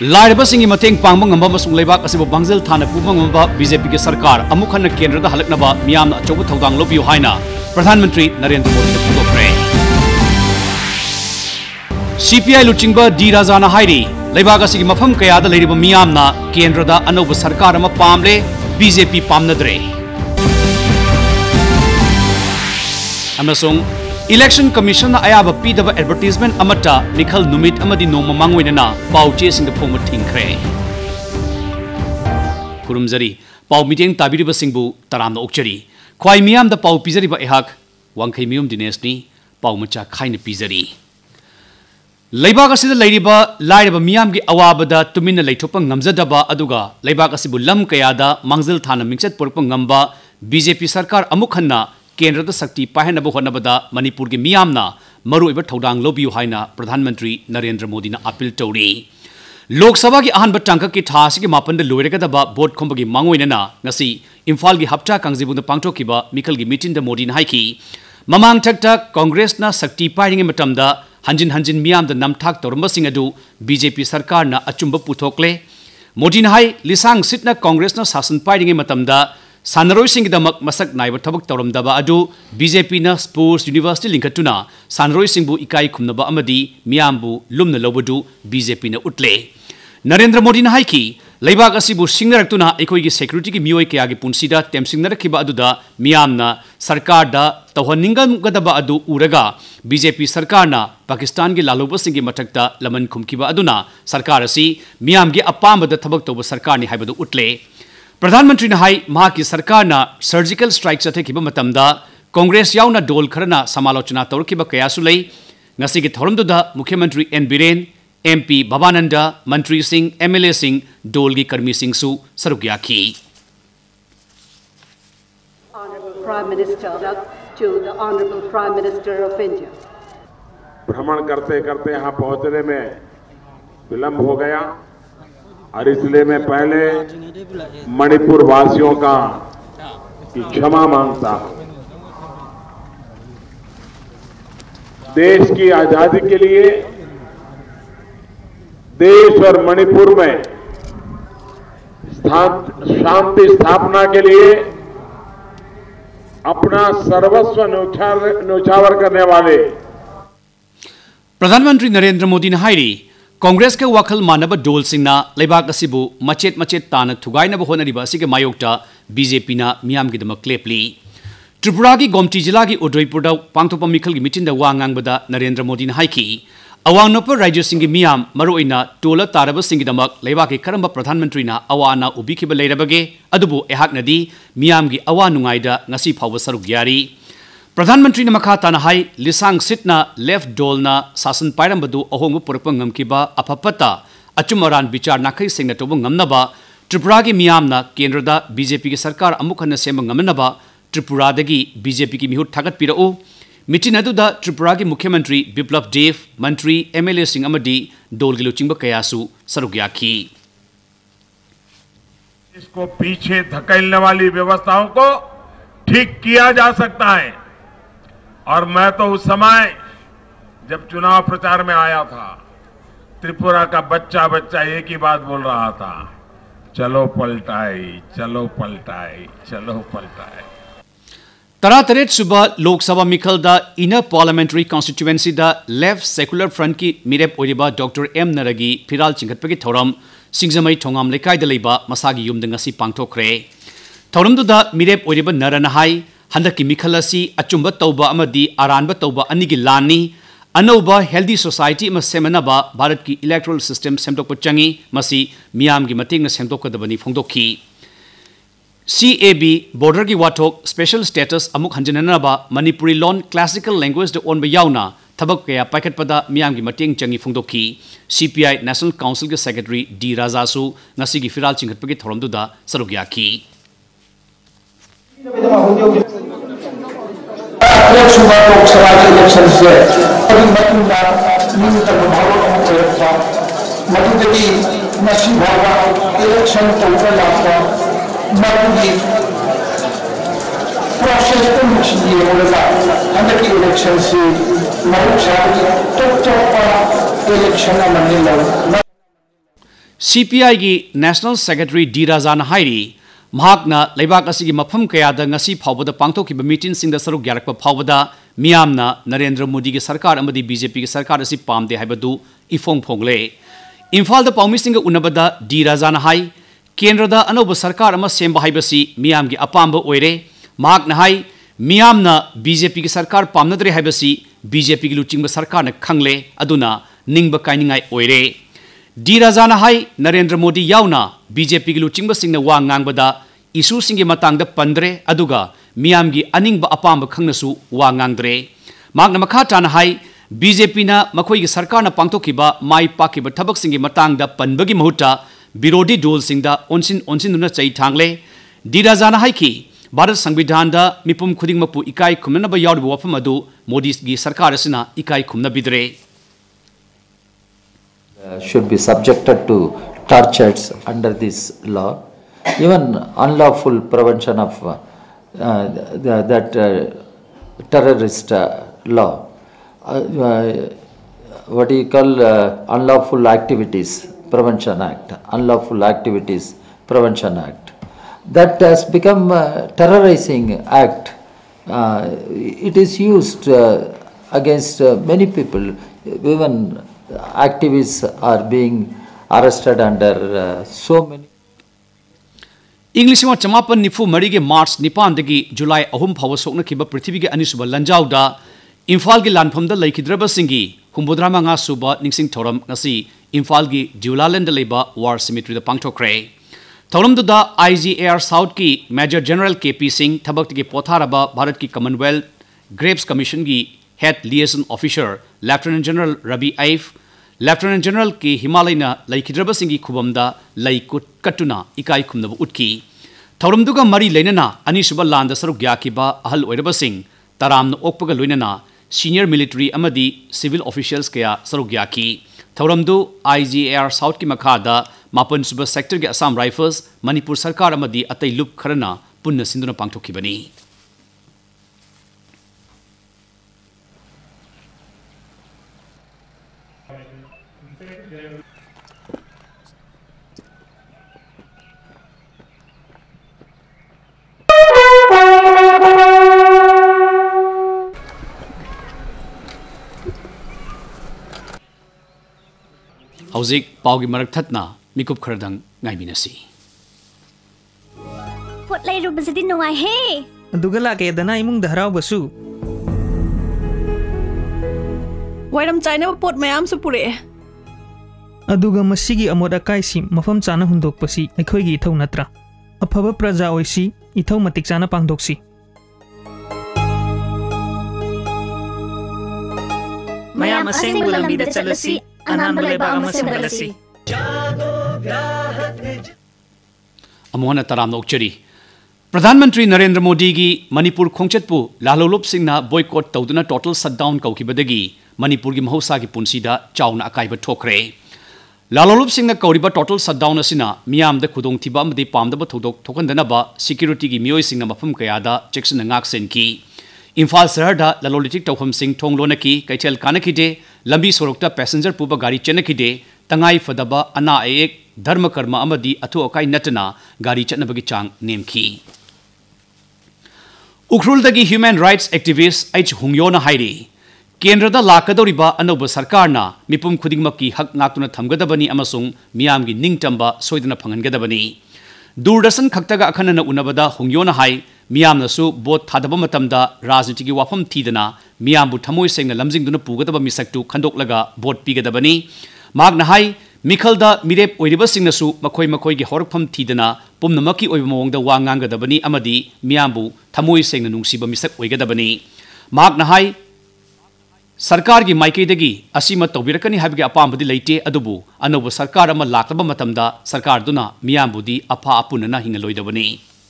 लाइरबसिंगी मतेंग पांगबा ngamba masung leibak asibu bangzel thana puba ngamba BJP के सरकार अमुक हन केंद्र दा हलकनबा मियाम अचौब थौदांग लोबियो हाइना प्रधानमंत्री नरेंद्र मोदी फोटोक्रे CPI लुचिंगबा डी राजाना हाइरी लेबाक असिगी मफम कयादा लेरिबा मियामना केंद्र दा अनौब सरकार अमा पामले BJP पामनद्रे अमसुंग इलेक्शन कमीशन अयाब पीदब एडवर्टाइजमेंट अमटा निखल नुमित अमदी नोम मांगोइना पाउचे सिंग फोम थिंखरे खुरुमजरी पाउ मीटिंग ताबिरिब सिंगबु तराम ओक्चरी ख्वाई मियाम द पाउ पिजरिब एहाक वांखै मियुम दिनेशनी पाउ मचा खाइन पिजरी लेबाक असिदा लैरिबा लाइरबा मियाम गी अवाबदा तुमिन लैथोप ngamjadaba aduga लेबाक असिबु लम कयादा मांगजल थाना मिंगचत पोरप ngamba BJP सरकार अमुक हन्ना केंद्र द शक्ति पाहनब होनबदा मणिपुर के मियामना मरुइब थौदांग लोबियो हाइना प्रधानमंत्री नरेंद्र मोदी ना अपील तौरी लोकसभा की अहनब टांक की थासी के मापन लोइरगदबा वोट खोंबगी मांगोइना ngasi इम्फाल की हप्ता कांगजिबुंद पांगथोकिबा मिखल की मीटिंग द मोदी ना हाइकी ममांग थक्ता कांग्रेस ना शक्ति पाइंगे मतमदा हंजिन हंजिन मियाम द नमथाक तौरमबसिंग अदु BJP सरकार ना अचुंब पुथोकले मोदी ना हाइ लिसांग सिटना कांग्रेस ना शासन पाइंगे मतमदा सानरोइसिंगदमक मसक नाइब थबक तौरमदबा अदु BJP ना स्पोर्ट्स यूनिवर्सिटी लिंकटुना सानरोइसिंगबु इकाई खुमनबा अमदी मियामबु लुमन लौबदु BJP ना उटले नरेंद्र मोदी ना हाइकी लेबाक असिबु सिंगरक्तुना एकोइगी सिक्युरिटी की मियोय कयागी पुंसीदा टेमसिंगनरखिबा अदुदा मियामना सरकार दा तौहनिंगदबा अदु उरगा BJP सरकार ना पाकिस्तान की लालौबसिंगी मथक्ता लमन खुमखिबा अदुना सरकार असि मियामगी अपामबद थबक तौब सरकार नि हाइबदु उटले प्रधानमंत्री ने हाई महा की सरकार ना सर्जिकल स्ट्राइक चथेखिबा मतमदा कांग्रेस याउना डोल खरना समालोचना तौरखिबा कयासु लई ngasi की थौरमदुदा मुख्यमंत्री एन बिरेन MP भवानंदा मंत्री सिंह MLA सिंह डोल की कर्मी सिंह सु सरुक याखी Prime Minister to the Honorable Prime Minister of India. भ्रमण करते करते यहाँ पहुँचने में विलंब हो गया और इसलिए मैं पहले मणिपुर वासियों का क्षमा मांगता हूं। देश की आजादी के लिए देश और मणिपुर में शांति स्थापना के लिए अपना सर्वस्व न्यौछावर करने वाले प्रधानमंत्री नरेंद्र मोदी ने हाइरी कांग्रेस के वखल मानब डोल सिंगना लेबाक असिबु मचेत मचेत तान थुगाइनब होनरिबा असिगे मायोक्ता BJP ना मियाम की दमक क्लेपली त्रिपुरा की गोमती जिला की उदयपुर पांगथोप मिखल की मीटिंग द वांगांगबदा नरेंद्र मोदी ने हाइकी अवांगनोपर राज्य सिंह मियाम मरुइना टोल तारब सिंह दमक लेबाक के करम प्रधानमंत्री ना अवाना उबिखिब लेरबगे अदुबु एहाकनदी मियाम की अवा नुंगाइदा ngasi फाव सरुक यारी प्रधानमंत्री ने मखा ताना हाई लिसांग सिटना लेफ्ट डोलना शासन पाइरंबदु अहोंग पुरप ngमकिबा अफपता अचुम अरान विचार नाखै सिंग तोब ngमनबा त्रिपुरा की मियामना केंद्रदा BJP की सरकार अमुक हन सेम ngमनबा त्रिपुरादगी BJP की मिहुत थागत पिरओ मीटिंग अदुदा त्रिपुरा की मुख्यमंत्री बिप्लब देव मंत्री MLA सिंह अमदी डोल की लुचिंग कयासु सरुक याखी इसको पीछे धकेलने वाली व्यवस्थाओं को ठीक किया जा सकता है और मैं तो उस समय जब चुनाव प्रचार में आया था त्रिपुरा का बच्चा बच्चा एक ही बात बोल रहा था चलो पलटाई चलो पलटाई चलो पलटाई तरातरेट सुबह लोकसभा मिखल दा इनर पार्लियामेंट्री कॉन्स्टिट्यूएंसी दा लेफ्ट सेकुलर फ्रंट की मिरेप ओरिबा डॉक्टर M नरगी फिराल चिंगतपगी थौरम सिंगजमई थोंगाम लेकाइदा लेबा मसागी युमद ngasi पांगथोखरे थौरमदुदा मिरेप ओरिबा नरना हाई हंदकी मिखल असी अचुंब तौबा अमदी आरानब तौबा अनिगी लानी अनौबा हेल्दी सोसाइटी में सेमनबा भारत की इलेक्टोरल सिस्टम सेमदोक चंगी मसी मियाम की मतेंग सेमदोकदबनी फोंदोखी CAB बॉर्डर की वाथोक स्पेशल स्टेटस अमुक हंजननबा मणिपुरी लोन क्लासिकल लैंग्वेज द ओनबा याउना थबक कया पाइखतपदा मियाम की मतेंग चंगी फोंदोखी CPI नेशनल काउंसिल के सेक्रेटरी D राजासु ngasi की फिराल चिंगतपगी थौरमदुदा सरुक याखी लोकसभा के इलेक्शन से इलेक्शन इलेक्शन से CPI की नेशनल सेक्रेटरी डी राजाना हाइरी महाकना लेबाक असिगी मफम कयादा ngasi फावबदा पांगथोकिबा मीटिंग सिंगदा सरुक यारकपा फावबदा मियामना नरेंद्र मोदी की सरकार अमदी बीजेपी की सरकार असि पामदे हाइबदु इफोंग फोंगले इम्फाल द पाउमिसिंग उनबदा डी राजाना हाई केंद्रदा अनौब सरकार अमा सेंबा हाइबसी मियाम की अपाम्ब ओइरे महाकना हाई मियामना बीजेपी की सरकार पामनद्रे हाइबसी बीजेपी की लुचिंग सरकार न खंगले अदुना निंगब काइनिंगाई ओइरे डी राजाना हाई नरेंद्र मोदी याउना बीजेपी की लुचिंग सिंह वा ngangbada इशू सिंह की मतंगद पंद्रे अदुगा मियाम की अनिंग अपाम्ब खंगनसु वा nganगद्रे मागना मखा ताना हाई बीजेपी ना मखोई की सरकार न पांगथोकिबा माई पाकिबा थबक सिंह की मतंगद पनबगी महुता विरोधी डोल सिंगदा ओनसिन चई थांगले डी राजाना हाई की भारत संविधान दा मिपुम खुदिंगमपु इकाई खुमनबा यावब वफम अदु मोदी की सरकार असना इकाई खुमनबिद्रे should be subjected to tortures under this law. Even unlawful prevention of terrorist law. What do you call unlawful activities prevention act? Unlawful activities prevention act. That has become a terrorizing act. It is used against many people. Even activists are being arrested under so many. English में चमापन निफु मरी के मार्च निपान दगी जुलाई अहुम फाव सोकना किबा पृथ्वी के अनिसुबा लंजाउदा इम्फाल की लानफमदा लैखिद्रबा सिंगी हुंबुद्रा मंगा सुबा निंगसिंग थौरम ngasi Imphal की ड्यूलालैंड लेबा वार सिमेट्री दा पांगथोखरे थौरम दुदा IGAR साउथ की मेजर जनरल KP सिंह थबक की पोथारबा भारत की कॉमनवेल्थ ग्रेप्स कमीशन की head liaison officer lieutenant general Ravi आइफ लेफ्टिनेंट जनरल की हिमालयना लैखिद्रब सिंगी खुबमदा लई कट्टुना इकाई खुमनब उटकी थौरमदुगा मरी लेनना अनिसुबा लांद सरुक याकिबा अहल ओइरब सिंह तरामन ओकपगा लोइनना सीनियर मिलिट्री अमदी सिविल ऑफिशियल्स कया सरुक याकी थौरमदु IGAR साउथ की मखादा मापन सुबा सेक्टर के असम राइफल्स मणिपुर सरकार अमदी अतै लुप खरना पुन्ना सिंदुना पांगथोखिबनी हौजिक पाउगी मरक थतना मिकुप खरदंग ngaibinasi pot lai ru bazidi nungai he aduga la ke dana imung dharau basu wairam chaina pot mayam su pure aduga masigi amoda kaisi mafam chana hundok pasi akhoi gi thau natra afaba praja oisi ithau matik chana pangdoksi mayam aseng bulambi da chalasi anan baleba amasem galasi अमोहना तराम उच्चरी प्रधानमंत्री नरेंद्र मोदी की मणिपुर खोंचतपु लालोलोप सिंहना boycott तौदुना total shutdown कौखिबदगी मणिपुर की महौसा की पुंसीदा चाउना अकाइब ठोखरे लालोलोप सिंहना कौरिबा टोटल शटडाउन असिना मियामदा खुदोंथिबा अमदि पामदबा थौदोक थोकनदनबा सिक्योरिटी की मियोय सिंहना मफम कयादा चेक्सन ngaksen इम्फाल शहर ललोलिटिक तौफम सिंह थोंगलोनकी कैथेल कानखिदे लंबी सोरकता पैसेंजर पुबा गाड़ी चेनखिदे तंगाई फदबा अना एक धर्म कर्म अमदी अथु अकाई नटना गाड़ी चनबगी चांग नेमखी उखरुलदगी ह्यूमन राइट्स एक्टिविस्ट एच हुंगयोना हाइरी केंद्रदा लाकदौरिबा अनौब सरकारना मिपुम खुदिंगमकी हक नाक्तुना थमगदबनी अमसुंग मियामगी निंगतंबा सोइदना फंगनगदबनी दूरदर्शन खक्तगा अखनना उनबदा हुंगयोना हाई मियामनसु बोट थादबा मतमदा राजनीति की वाफम थीदना मियामबु थमोय सेंगना लमजिंगदुना पुगदबा मिसक्तु खंदोकलगा बोट पिगदबनी मागना हाई मिखलदा मिरेप ओइरिबसिंगनसु मखोय मखोयगी हौरकफम थीदना पुमनमकी ओइब मोंगदा वा ngangadabani amadi मियामबु थमोय सेंगना नुंगसिबा मिसक ओइगदबनी मागना हाई सरकार की माइकेदगी असीमा तौबिरकनी हाबिगे अपामबदी लेते अदुबु अनौब सरकार अमा लाक्तबा मतमदा सरकार दुना मियामबुदी अफा अपुनना हिंगलोइदबनी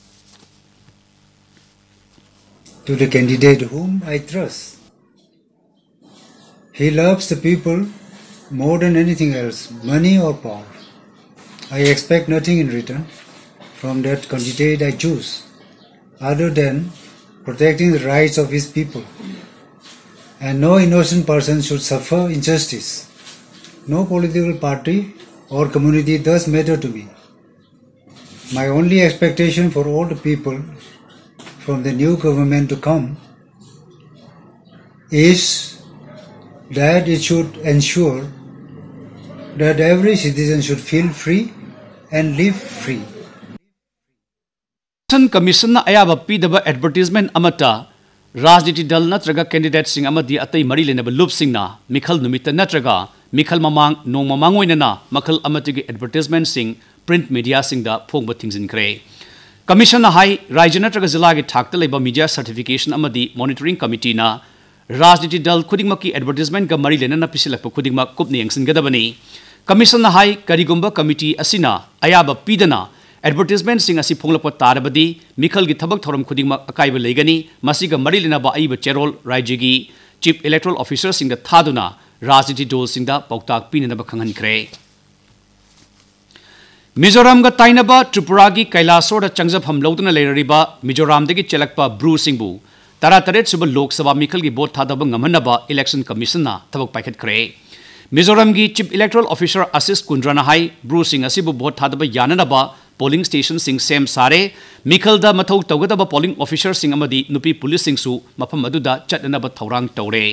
To the candidate whom I trust. He loves the people more than anything else, money or power. I expect nothing in return from that candidate I choose, other than protecting the rights of his people. And no innocent person should suffer injustice. No political party or community does matter to me. My only expectation for all the people from the new government to come is that it should ensure that every citizen should feel free and live free. Commission na ayaba pidaba advertisement amata राजनीति दल नत्रगा candidate Singh अमदी अतई मरी लेनब लुप सिंहना मिखल नुमित नत्रगा मिखल ममांग नोंग ममांग ओइनना मखल अमतिगे एडवर्टाइजमेंट सिंह प्रिंट मीडिया सिंहदा फोंगब थिंगजिनख्रे कमीशन हाई राज्य नत्रगा जिला के ठाकत लेबा मीडिया सर्टिफिकेशन अमदी मॉनिटरिंग कमिटी ना राजनीति दल खुदिंगमकी एडवर्टाइजमेंट गा मरी लेनना पिसिलकप खुदिंगमक कुपनि यंगसिनगदबनी कमीशन हाई करिगुंबा कमिटी असिना अयाबा पीदना एडवर्टाइजमेंट सिंह असी फोंगलप तारबदी मिखल की थबक थौरम खुदिंगमक अकाइब लेगनी मसिगा मरी लेनबा अइब चेरोल राज्य की चीफ इलेक्टोरल ऑफिसर सिंह थादुना राजनीति दल सिंह पौताक पीनब खंगनख्रे मिजोराम गा ताइनबा त्रिपुरा की कैलासोर चंगजफम लौदुना लेररिबा मिजोराम दगी चलकपा ब्रू सिंहबु 38 सुब लोकसभा मिखल की वोट थादब ngमनबा इलेक्शन कमीशन थबक पाइखतख्रे मिजोराम की चीफ इलेक्टोरल ऑफिसर आशीष कुंद्राना हाई ब्रू सिंह असिबु वोट थादब याननबा पोलिंग स्टेशन सिंह सेम सारे मिखलदा मथौ तौगदबा पोलिंग ऑफिसर सिंह अमदी नुपी पुलिस सिंह सु मफम अदुदा चटनब थौरांग तौरे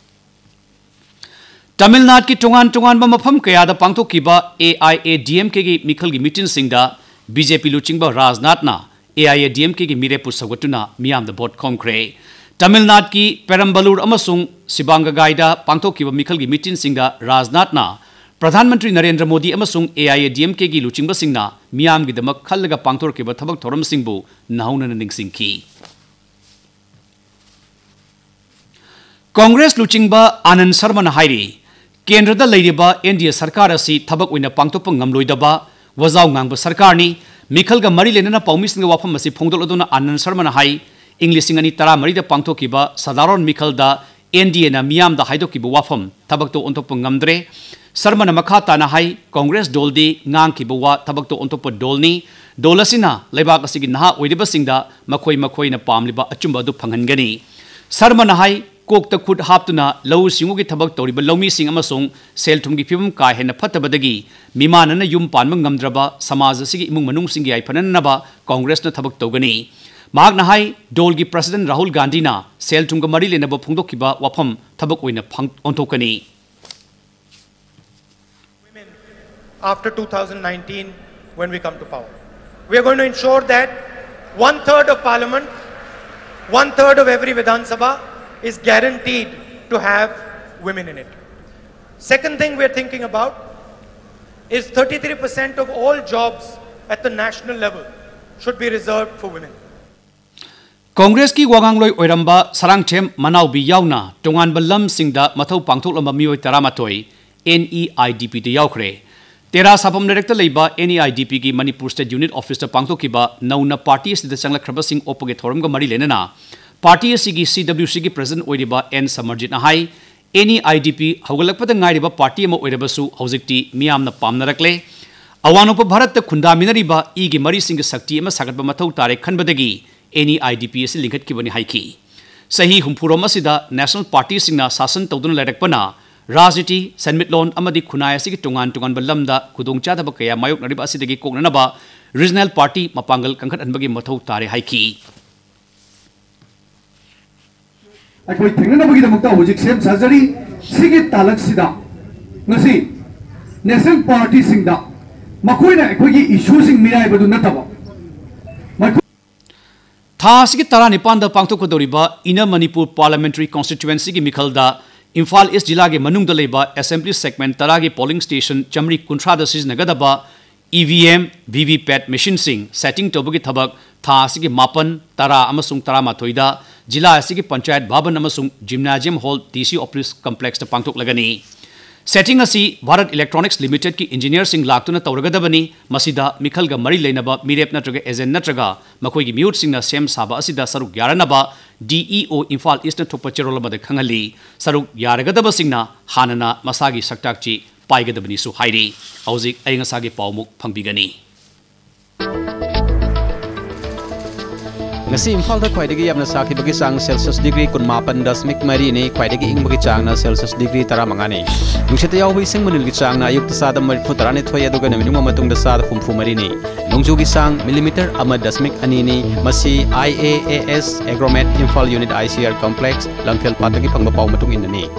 तमिलनाडु की टोंगान मफम कयादा पांगथोकिबा AIADMK की मिखल की मीटिंग सिंहदा बीजेपी लुचिंगबा राजनाथना AIADMK की मिरेपु सगतुना मियाम द बोट खोमख्रे तमिलनाडु की पेरम्बलूर अमसुंग सिबांगगाइदा पांगथोकिबा मिखल की मीटिंग सिंहदा राजनाथना प्रधानमंत्री नरेंद्र मोदी अमसुंग AIADMK की लुचिंगबा सिंहना मियाम की दमक खल्लगा पांगथोरकिबा थबक थौरम सिंहबु नहौनना निंगसिंखी कांग्रेस लुचिंगबा आनंद शर्मा हाइरी केंद्र दा लेरिबा NDA सरकार असी थबक ओइना पांगथोप ngamloidaba वजाव ngang सरकारनी मिखल गा मरी लेना पाउमिसिंग वाफम असी फोंगदोलदुना आनंद शर्मा हाई इंग्लिशिंग अनि तरा मरी दा पांगथोकिबा साधारण मिखल दा NDA ना मियाम दा हाइदोकिबा वाफम थबक तो ओंथोप ngamdre शर्मा मखा ताना हाई कांग्रेस डोल दी ngang किबा वा थबक तो ओंथोप डोलनी डोलसिना लेबाक असिगी नहा ओइदिबा सिंगदा मखोइना पामलिबा अचुंबा दु फंगनगनी शर्मा हाई कोक खुद हापना लौ सिंगू की थबक तौरीब लौमी सेल थुम की फिवम का हेन फतबदगी मिमान यूम पानब ngमद्रब समाज असिगी इमुंग मनुंग सिंगी याइफननब कांग्रेस थबक तौगनी हाई डोल की प्रेसिडेंट राहुल गांधी सेल थुम मरी लेनब फोंदोकिबा वाफम थबक ओंथोकनी After 2019, when we come to power, we are going to ensure that 1/3 of Parliament, 1/3 of every Vidhan Sabha is guaranteed to have women in it. Second thing we are thinking about is 33% of all jobs at the national level should be reserved for women. Congress की वागांगलोय ओइरंबा सरांगथेम मनाउबी यावना टोंगानबा लमसिंगदा मथौ पांगथोकलंबा मियोय 13 NEIDP दे यावख्रे तेरा साफम direct लेबा NEIDP की Manipur state unit office पांगथोकिबा नौना party सिद चंगलख्रबसिंग ओपगे थोरमगा मरी लेनना पार्टी की CWC की प्रेसिडेंट ओइरिबा N समरजित हाई NEIDP हौगलकपद गाइरिबा पार्टी अमा ओइरबसु हौजिकती मियामना पामनरकले अवानोप भारत खुंदामिनरिबा ई की मरीसिंग शक्ति अमा सागतबा मथौ तारे खनबदगी NEIDP असि लिंगतकिबनि हाइकी सही हुमफुरोम असिदा नेशनल पार्टी सिंगना शासन तौदुना लैरकपना राजनीति सन्मितलोन अमदी खुनाय असिगी टोंगान बलमदा खुदोंचादब कया मायोकनरिबा असिदगी कोकननबा रीजनल पार्टी मपांगल कंखटअनबगी मथौ तारे हाइकी अखोई थेंगनबगीदमक्ता होजिक सेम सर्जरी सिगी तालकसिदा ngasi नेशनल पार्टी सिंगदा मखोइना अखोइगी इश्यूसिंग मिराइबदु नतबा थासिगी तरा निपांदा पांगथोकदोरिबा इना मणिपुर पार्लियामेंट्री कॉन्स्टिट्यूएंसी की मिखलदा इम्फाल ईस्ट जिला के मनुंग लेबा असेंबली सेगमेंट तरा के पोलिंग स्टेशन चमरी कुंथ्रादा सिजनगदबा EVM VVPAT मशीन सिंह सेटिंग तौबगी थबक था असिगी 9 तरा अमसुंग 13 जिला असिगी पंचायत भवन अमसुंग gymnasium hall DC office complex पांगथोक लगनी सेटिंग असी भारत इलेक्ट्रॉनिक्स लिमिटेड की इंजीनियर सिंह लाक्तुना तौरगदबनी मसिदा मिखलगा मरी लेनबा मिरेप नत्रगा एजेंट नत्रगा मखोइगी म्यूट सिंहना सेम साबा असिदा सरुक यारनबा DEO इम्फाल ईस्ट थोप चेरोल मद खंगली सरुक यारगदब सिंहना हानना मसागी सक्ताकची पाइगदबनीसु हाइरी हौजिक अयंगसागी पाउमुक फंगबिगनी ngasi imphal da khwaidagi yamna sakhi bagi sang celsius degree kun mapan dasmik mari ni khwaidagi ing bagi chang na celsius degree tara mangani nungsita yaw bi sing munil gi chang na ayuk ta sa da mar futarani thoi aduga na minung matung da sa da phumphu mari ni nungju gi sang millimeter ama dasmik ani ni masi IAAS Agromet Imphal Unit ICR Complex Lamphel patagi phangba paw matung in ni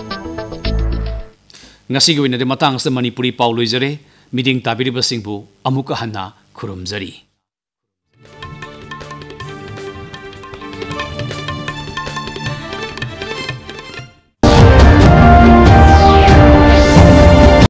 ngasi gi wina de matang sa manipuri paw loizare miding tabiri basingbu amuka hanna khurumjari